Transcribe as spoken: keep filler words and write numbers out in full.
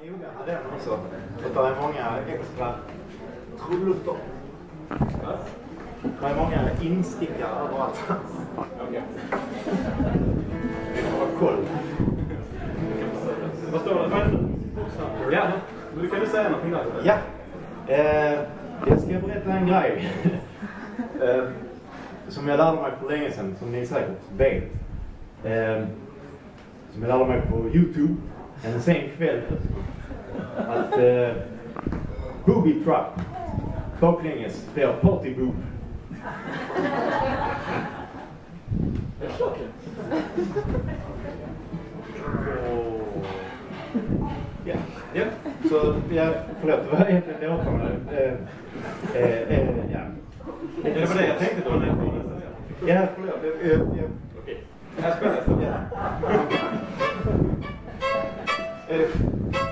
noga med den också. Så det är många extra trullutter. Det är många instickare överallt. Okej. Vi får ha koll. Vad står det? Vad är det? Ja, men kan du säga någonting där? Ja. Eh, jag ska berätta en grej. eh, som jag lärde mig för länge sedan, som ni säkert vet. Eh, som jag lärde mig på YouTube en sen kväll. Att eh, booby trap baklänges blir party boob. Ja, ja. Så ja, förlåt, det var egentligen det jag kom med. Eh, eh, eh, ja. Det var det jag tänkte då. Ja, förlåt. Eh, eh, ja. Okej. Här spelar jag. Ja. Eh,